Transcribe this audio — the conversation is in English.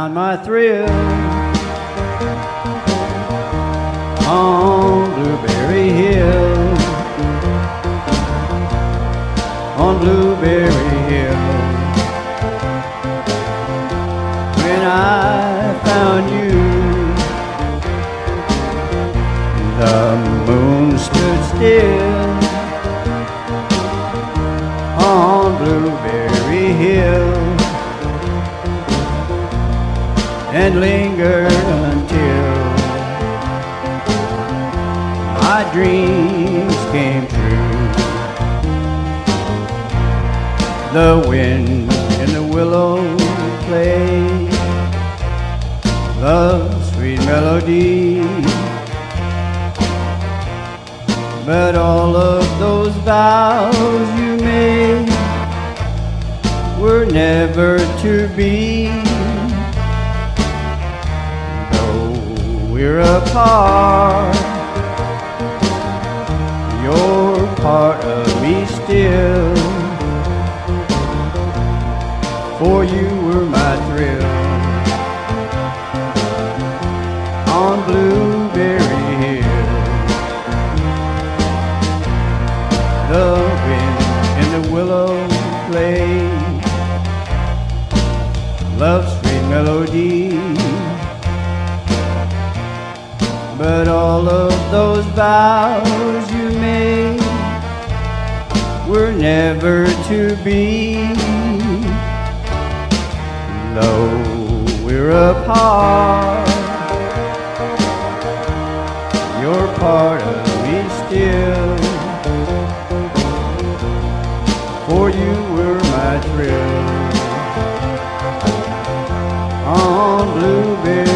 found my thrill on Blueberry Hill, on Blueberry Hill. When I found you, the moon stood still on Blueberry Hill and lingered until my dreams came true. The wind in the willow played love's sweet melody, but all of those vows you made were never to be. Though we're apart, you're part of me still, for you were my thrill on Blueberry Hill. The wind in the willow played love's sweet melody, but all of those vows you made were never to be. Though we're apart, you're part of me still, for you were my thrill on Blueberry